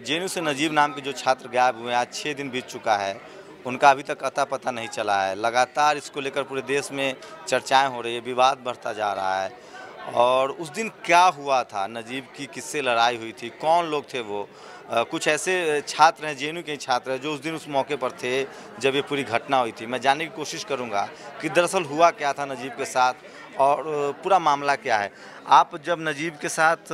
JNU से नजीब नाम के जो छात्र गायब हुए हैं, आज 6 दिन बीत चुका है। उनका अभी तक अता पता नहीं चला है। लगातार इसको लेकर पूरे देश में चर्चाएं हो रही है, विवाद बढ़ता जा रहा है। और उस दिन क्या हुआ था, नजीब की किससे लड़ाई हुई थी, कौन लोग थे वो? कुछ ऐसे छात्र हैं, जेएनयू के छात्र हैं, जो उस दिन उस मौके पर थे जब ये पूरी घटना हुई थी। मैं जानने की कोशिश करूंगा कि दरअसल हुआ क्या था नजीब के साथ और पूरा मामला क्या है। आप जब नजीब के साथ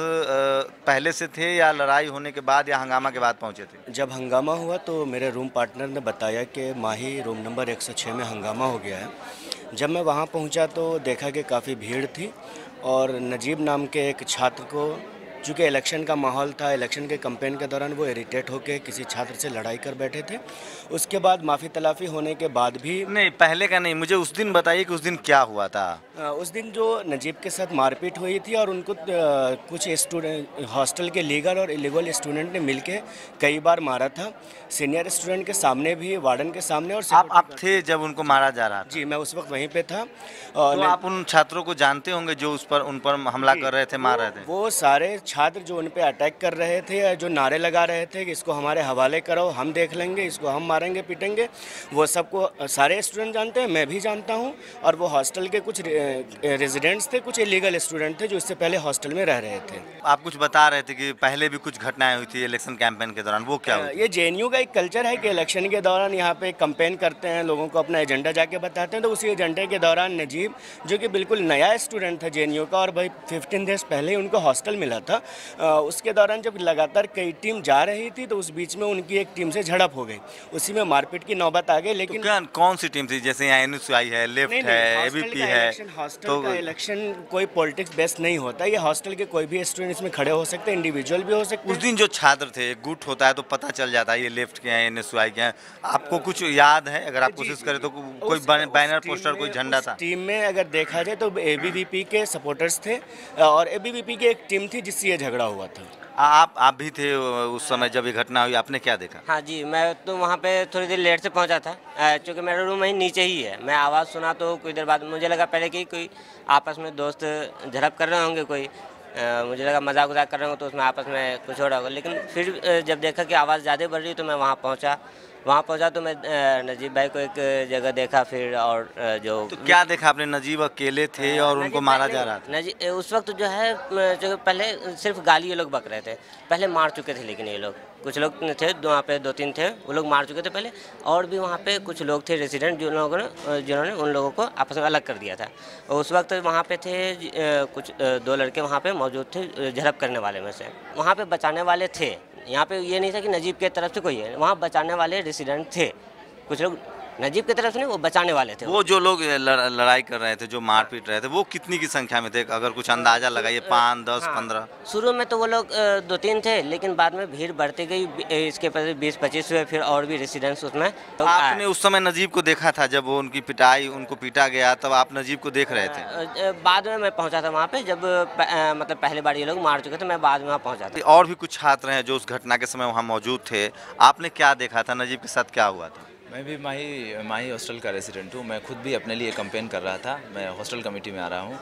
पहले से थे या लड़ाई होने के बाद या हंगामा के बाद पहुंचे थे? जब हंगामा हुआ तो मेरे रूम पार्टनर ने बताया कि माही रूम नंबर 106 में हंगामा हो गया है। जब मैं वहां पहुंचा तो देखा कि काफ़ी भीड़ थी और नजीब नाम के एक छात्र को, चूँकि इलेक्शन का माहौल था, इलेक्शन के कैंपेन के दौरान वो इरिटेट होकर किसी छात्र से लड़ाई कर बैठे थे। उसके बाद माफ़ी तलाफ़ी होने के बाद भी नहीं, पहले का नहीं, मुझे उस दिन बताइए कि उस दिन क्या हुआ था। उस दिन जो नजीब के साथ मारपीट हुई थी और उनको कुछ स्टूडेंट, हॉस्टल के लीगल और इलीगल स्टूडेंट ने मिलके कई बार मारा था। सीनियर स्टूडेंट के सामने भी, वार्डन के सामने। और आप थे जब उनको मारा जा रहा था? जी, मैं उस वक्त वहीं पे था। तो आप उन छात्रों को जानते होंगे जो उन पर हमला कर रहे थे, मार रहे थे? वो सारे छात्र जो उन पे अटैक कर रहे थे या जो नारे लगा रहे थे कि इसको हमारे हवाले करो, हम देख लेंगे, इसको हम मारेंगे पीटेंगे, वो सबको सारे स्टूडेंट जानते हैं, मैं भी जानता हूँ। और वो हॉस्टल के कुछ रेजिडेंट्स थे, कुछ इलीगल स्टूडेंट थे जो इससे पहले हॉस्टल में रह रहे थे। आप कुछ बता रहे थे कि पहले भी कुछ घटनाएं हुई थी इलेक्शन कैंपेन के दौरान, वो क्या हुई? ये जेएनयू का एक कल्चर है कि इलेक्शन के दौरान यहाँ पे कैंपेन करते हैं, लोगों को अपना एजेंडा जाके बताते हैं। तो उसी एजेंडे के दौरान नजीब, जो कि बिल्कुल नया स्टूडेंट था जेएनयू का और भाई 15 डेज पहले उनको हॉस्टल मिला था, उसके दौरान जब लगातार कई टीम जा रही थी तो उस बीच में उनकी एक टीम से झड़प हो गई, उसी में मारपीट की नौबत आ गई। लेकिन तो कौन सी टीम थी? जैसे यहाँ एनएसयूआई है, लेफ्ट है, एबीपी है। हॉस्टल का इलेक्शन कोई पॉलिटिक्स बेस्ड नहीं होता। ये हॉस्टल के कोई भी स्टूडेंट इसमें खड़े हो सकते हैं, इंडिविजुअल भी हो सकते हैं। उस दिन जो छात्र थे, गुट होता है तो पता चल जाता है ये लेफ्ट के हैं, एनएसयूआई के हैं। आपको कुछ याद है? अगर आप कोशिश करें तो कोई बैनर, पोस्टर, कोई झंडा था? टीम में अगर देखा जाए तो एबीवीपी के सपोर्टर्स थे और एबीवीपी की एक टीम थी जिससे ये झगड़ा हुआ था। आप भी थे उस समय जब ये घटना हुई, आपने क्या देखा? हाँ जी, मैं तो वहाँ पे थोड़ी देर लेट से पहुँचा था, क्योंकि मेरा रूम वहीं नीचे ही है। मैं आवाज़ सुना तो कुछ देर बाद मुझे लगा पहले कि कोई आपस में दोस्त झड़प कर रहे होंगे, कोई मुझे लगा मजाक वजाक कर रहे होंगे तो उसमें आपस में कुछ हो रहा होगा। लेकिन फिर जब देखा कि आवाज़ ज़्यादा बढ़ रही तो मैं वहाँ पहुँचा तो मैं नजीब भाई को एक जगह देखा फिर। और जो तो क्या देखा आपने? नजीब अकेले थे और उनको मारा जा रहा था? नजीब उस वक्त जो है, जो पहले सिर्फ गाली ये लोग बक रहे थे, पहले मार चुके थे। लेकिन ये लोग, कुछ लोग थे वहाँ पे, 2-3 थे, वो लोग मार चुके थे पहले। और भी वहाँ पे कुछ लोग थे रेसिडेंट जिन्होंने उन लोगों को आपस में अलग कर दिया था। और उस वक्त वहाँ पे थे कुछ 2 लड़के वहाँ पे मौजूद थे, झड़प करने वाले में से। वहाँ पे बचाने वाले थे, यहाँ पे ये नहीं था कि नजीब के तरफ से कोई है, वहाँ बचाने वाले रेसिडेंट थे। कुछ लोग नजीब की तरफ से नहीं, वो बचाने वाले थे। वो जो लोग लड़ाई कर रहे थे, जो मार पीट रहे थे, वो कितनी की संख्या में थे? अगर कुछ अंदाजा लगाइए, 5, 10, 15? शुरू में तो वो लोग 2-3 थे, लेकिन बाद में भीड़ बढ़ती गई, इसके बाद 20-25 हुए, फिर और भी रेसिडेंट्स उसमें। तो आपने उस समय नजीब को देखा था जब वो उनकी पिटाई, उनको पीटा गया, तब आप नजीब को देख रहे थे? बाद में मैं पहुंचा था वहाँ पे, जब मतलब पहली बार ये लोग मार चुके थे, मैं बाद में वहाँ पहुंचा था। और भी कुछ छात्र हैं जो उस घटना के समय वहाँ मौजूद थे, आपने क्या देखा था? नजीब के साथ क्या हुआ था? मैं भी माही हॉस्टल का रेसिडेंट हूँ। मैं खुद भी अपने लिए कैंपेन कर रहा था। मैं हॉस्टल कमेटी में आ रहा हूँ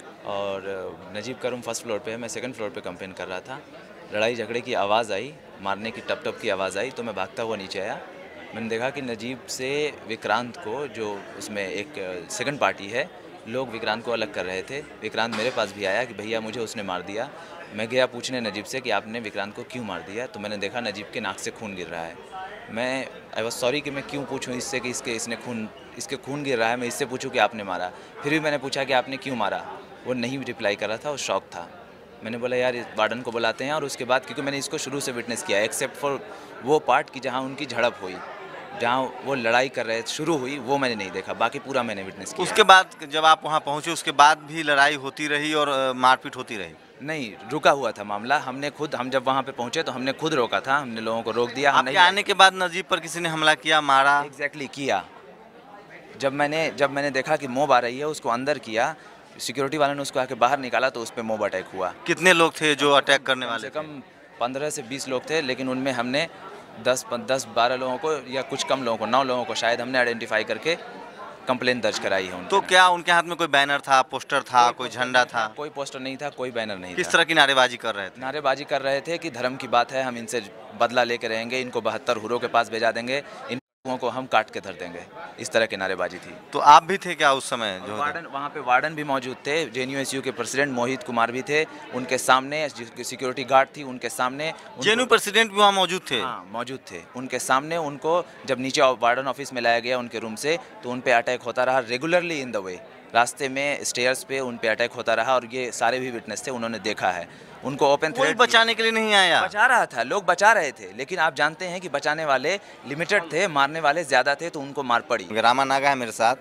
और नजीब का रूम 1st फ्लोर पे है, मैं 2nd फ्लोर पे कैंपेन कर रहा था। लड़ाई झगड़े की आवाज़ आई, मारने की टप की आवाज़ आई तो मैं भागता हुआ नीचे आया। मैंने देखा कि नजीब से विक्रांत को, जो उसमें एक सेकंड पार्टी है, लोग विक्रांत को अलग कर रहे थे। विक्रांत मेरे पास भी आया कि भैया मुझे उसने मार दिया। मैं गया पूछने नजीब से कि आपने विक्रांत को क्यों मार दिया, तो मैंने देखा नजीब के नाक से खून गिर रहा है। आई वॉज सॉरी कि मैं क्यों पूछूं इससे कि इसके खून गिर रहा है, मैं इससे पूछूं कि आपने मारा। फिर भी मैंने पूछा कि आपने क्यों मारा, वो नहीं रिप्लाई कर रहा था, वो शॉक था। मैंने बोला यार इस वार्डन को बुलाते हैं। और उसके बाद, क्योंकि मैंने इसको शुरू से विटनेस किया, एक्सेप्ट फॉर वो पार्ट कि जहाँ उनकी झड़प हुई, जहाँ वो लड़ाई कर रहे शुरू हुई, वो मैंने नहीं देखा, बाकी पूरा मैंने विटनेस किया। उसके बाद जब आप वहाँ पहुँचे, उसके बाद भी लड़ाई होती रही और मारपीट होती रही? नहीं, रुका हुआ था मामला। हम जब वहाँ पे पहुँचे तो हमने खुद रोका था, हमने लोगों को रोक दिया। आपके आने के बाद नजीब पर किसी ने हमला किया, मारा? एग्जैक्टली किया। जब मैंने देखा कि मोब आ रही है, उसको अंदर किया, सिक्योरिटी वालों ने उसको आके बाहर निकाला तो उस पर मोब अटैक हुआ। कितने लोग थे जो अटैक करने वाले? कम 15 से 20 लोग थे, लेकिन उनमें हमने 10-12 लोगों को, या कुछ कम लोगों को, 9 लोगों को शायद हमने आइडेंटिफाई करके कंप्लेन दर्ज कराई है उनके तो नाम। क्या उनके हाथ में कोई बैनर था, पोस्टर था, कोई झंडा था? कोई पोस्टर नहीं था, कोई बैनर नहीं किस था। तरह की नारेबाजी कर रहे थे? नारेबाजी कर रहे थे कि धर्म की बात है, हम इनसे बदला लेके रहेंगे, इनको 72 हुरों के पास भेजा देंगे, इन लोगों को हम काट के धर देंगे। इस तरह की नारेबाजी थी। तो आप भी थे क्या उस समय जो? वार्डन, वहाँ पे वार्डन भी मौजूद थे, जेएनयू के प्रेसिडेंट मोहित कुमार भी थे, उनके सामने सिक्योरिटी गार्ड थी, उनके सामने जेएनयू प्रेसिडेंट भी वहाँ मौजूद थे? हाँ मौजूद थे। उनके सामने उनको जब नीचे वार्डन ऑफिस में लाया गया उनके रूम से, तो उन पे अटैक होता रहा रेगुलरली इन द वे, रास्ते में स्टेयर्स पे उन पे अटैक होता रहा, और ये सारे भी विटनेस थे, उन्होंने देखा है। उनको ओपन कोई बचाने के लिए नहीं आया? बचा रहा था, लोग बचा रहे थे, लेकिन आप जानते हैं कि बचाने वाले लिमिटेड थे, मारने वाले ज़्यादा थे, तो उनको मार पड़ी। रामा नागा है मेरे साथ,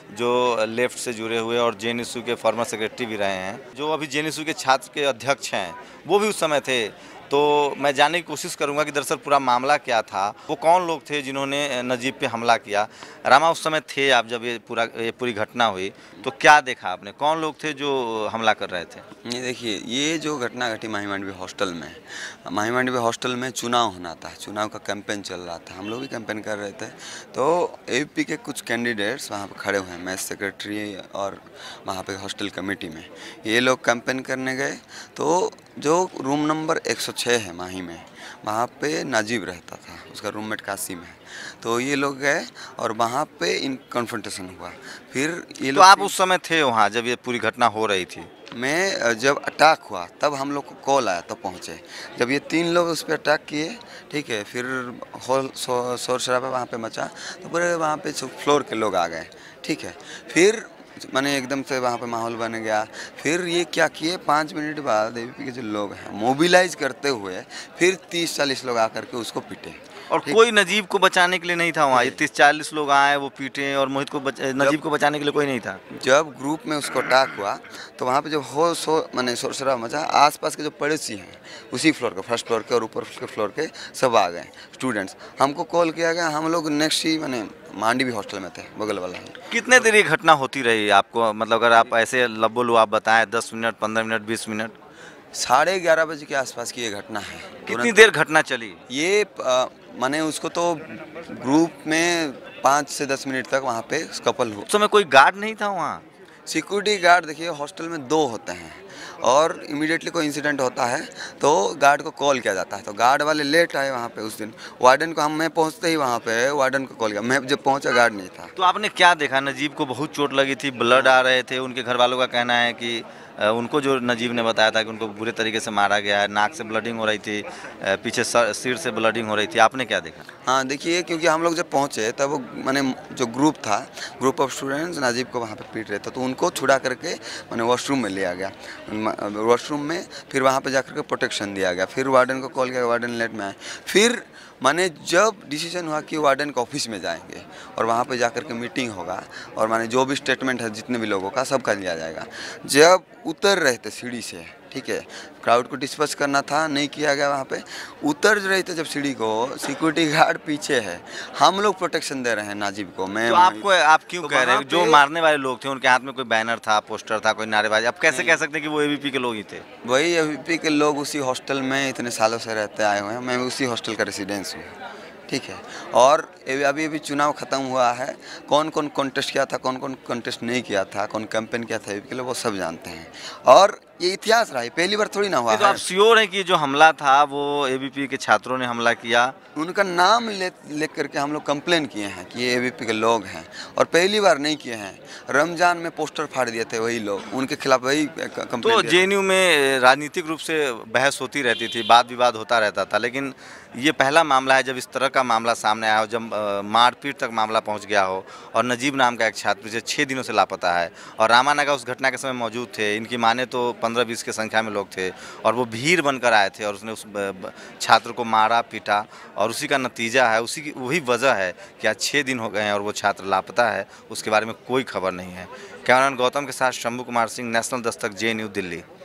जो लेफ्ट से जुड़े हुए और जेएनयू के फॉर्मर सेक्रेटरी भी रहे हैं, जो अभी जेएनयू के छात्र के अध्यक्ष हैं, वो भी उस समय थे। तो मैं जानने की कोशिश करूंगा कि दरअसल पूरा मामला क्या था, वो कौन लोग थे जिन्होंने नजीब पे हमला किया। रामा, उस समय थे आप जब ये पूरी घटना हुई, तो क्या देखा आपने? कौन लोग थे जो हमला कर रहे थे? ये देखिए, ये जो घटना घटी माही मांडवी हॉस्टल में, माही मांडवी हॉस्टल में चुनाव होना था, चुनाव का कैंपेन चल रहा था, हम लोग भी कैंपेन कर रहे थे। तो एबीपी के कुछ कैंडिडेट्स वहाँ पर खड़े हुए हैं, मैं सेक्रेटरी और वहाँ पे हॉस्टल कमेटी में, ये लोग कैंपेन करने गए। तो जो रूम नंबर 106 है माही में, वहाँ पे नाजिब रहता था, उसका रूममेट कासिम है। तो ये लोग गए और वहाँ पे इन कन्फ्रंटेशन हुआ। फिर ये तो लोग, आप उस समय थे वहाँ जब ये पूरी घटना हो रही थी? मैं जब अटैक हुआ तब हम लोग को कॉल आया, तब पहुँचे। जब ये 3 लोग उस पर अटैक किए, ठीक है, फिर हॉल शोर शराबा वहाँ पे मचा, तो पूरे वहाँ पे फ्लोर के लोग आ गए, ठीक है। फिर मैंने एकदम से वहाँ पे माहौल बन गया। फिर ये क्या किए, 5 मिनट बाद एबीपी के जो लोग हैं मोबिलाइज करते हुए फिर 30-40 लोग आकर के उसको पीटे। और कोई नजीब को बचाने के लिए नहीं था वहाँ? ये 30-40 लोग आए, वो पीटे, और मोहित को नजीब को बचाने के लिए कोई नहीं था? जब ग्रुप में उसको अटैक हुआ तो वहाँ पे जब मैंने शोर शराबा मचा, आसपास के जो पड़ोसी हैं उसी फ्लोर के, फर्स्ट फ्लोर के और ऊपर के फ्लोर के सब आ गए स्टूडेंट्स। हमको कॉल किया गया, हम लोग नेक्स्ट ही मैंने मांडवी हॉस्टल में थे, बगल वाला ही। कितने देर ये घटना होती रही आपको? मतलब अगर आप ऐसे लबो आप बताएं, 10 मिनट, 15 मिनट, 20 मिनट? 11:30 बजे के आसपास की ये घटना है। कितनी देर घटना चली? ये मैंने उसको तो ग्रुप में 5 से 10 मिनट तक वहाँ पे कपल हुआ। उस समय कोई गार्ड नहीं था वहाँ? सिक्योरिटी गार्ड, देखिए हॉस्टल में 2 होते हैं, और इमीडिएटली कोई इंसिडेंट होता है तो गार्ड को कॉल किया जाता है। तो गार्ड वाले लेट आए वहाँ पे उस दिन, वार्डन को मैं पहुँचते ही वहाँ पे वार्डन को कॉल किया, मैं जब पहुँचा गार्ड नहीं था। तो आपने क्या देखा? नजीब को बहुत चोट लगी थी, ब्लड आ रहे थे, उनके घर वालों का कहना है कि उनको, जो नजीब ने बताया था कि उनको बुरे तरीके से मारा गया है, नाक से ब्लडिंग हो रही थी, पीछे सिर से ब्लडिंग हो रही थी। आपने क्या देखा? हाँ देखिए, क्योंकि हम लोग जब पहुँचे तब मैंने जो ग्रुप था, ग्रुप ऑफ स्टूडेंट्स नजीब को वहाँ पे पीट रहे थे, तो उनको छुड़ा करके मैंने वॉशरूम में लिया गया। वॉशरूम में फिर वहाँ पे जाकर के प्रोटेक्शन दिया गया। फिर वार्डन को कॉल किया, वार्डन लेट में आए। फिर मैंने जब डिसीजन हुआ कि वार्डन के ऑफिस में जाएंगे और वहाँ पे जाकर के मीटिंग होगा, और मैंने जो भी स्टेटमेंट है जितने भी लोगों का सबका लिया जाएगा। जब उतर रहे थे सीढ़ी से, ठीक है, क्राउड को डिस्पर्स करना था, नहीं किया गया। वहाँ पे उतर रहे थे जब सीढ़ी को, सिक्योरिटी गार्ड पीछे है, हम लोग प्रोटेक्शन दे रहे हैं नाजिब को। मैं तो आप क्यों तो कह रहे हैं जो मारने वाले लोग थे उनके हाथ में कोई बैनर था, पोस्टर था, कोई नारेबाजी? आप कैसे कह सकते हैं कि वो एबीपी के लोग ही थे? वही एबीपी के लोग उसी हॉस्टल में इतने सालों से रहते आए हुए हैं, मैं उसी हॉस्टल का रेसिडेंस हूँ, ठीक है। और अभी चुनाव ख़त्म हुआ है, कौन कौन कॉन्टेस्ट किया था, कौन कौन कॉन्टेस्ट नहीं किया था, कौन कैंपेन किया था एबीपी के लोग, वो सब जानते हैं। और ये इतिहास रहा है, पहली बार थोड़ी ना हुआ तो है। आप श्योर हैं कि जो हमला था वो एबीपी के छात्रों ने हमला किया? उनका नाम ले करके हम लोग कंप्लेन किए हैं कि ये एबीपी के लोग हैं, और पहली बार नहीं किए हैं। रमजान में पोस्टर फाड़ दिए थे वही लोग, उनके खिलाफ वही कंप्लेन। तो जेएनयू में राजनीतिक रूप से बहस होती रहती थी, वाद विवाद होता रहता था, लेकिन ये पहला मामला है जब इस तरह का मामला सामने आया हो, जब मारपीट तक मामला पहुंच गया हो, और नजीब नाम का एक छात्र पिछले 6 दिनों से लापता है, और रामा नागा उस घटना के समय मौजूद थे। इनकी माने तो 15-20 की संख्या में लोग थे, और वो भीड़ बनकर आए थे, और उसने उस छात्र को मारा पीटा, और उसी का नतीजा है, वही वजह है कि आज 6 दिन हो गए हैं और वो छात्र लापता है। उसके बारे में कोई खबर नहीं है। कैमरामैन गौतम के साथ शंभू कुमार सिंह, नेशनल दस्तक, जेएनयू, दिल्ली।